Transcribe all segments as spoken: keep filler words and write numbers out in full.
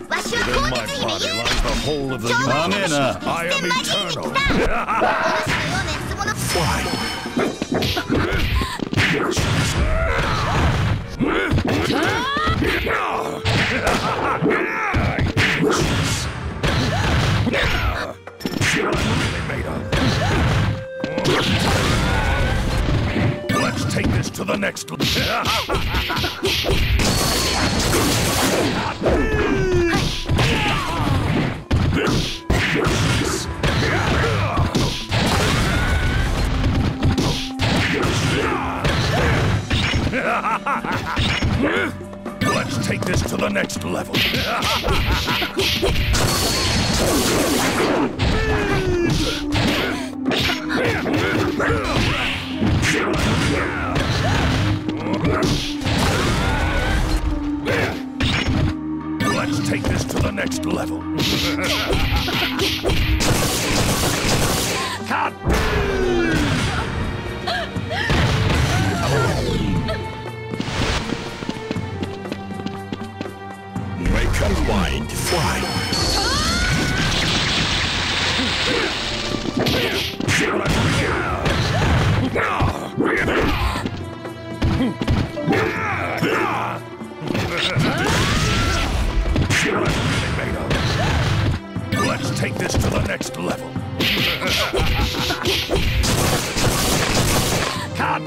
Within my body lies the whole of the universe. I am eternal. Fine. See what I'm really made of. Let's take this to the next level. Let's take this to the next level. Let's take this to the next level. Cut! Make a wind fly. Let's take this to the next level. Cut!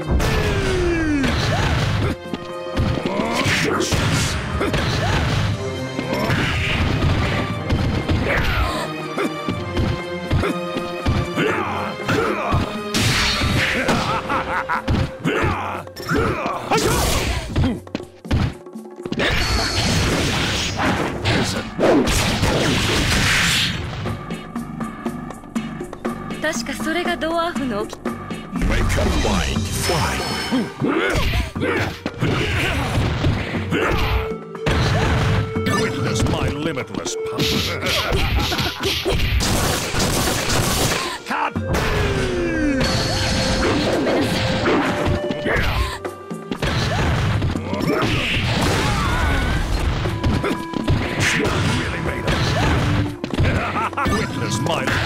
Make a wind fly. Witness my limitless power. Cut! See what I'm really made of. Witness my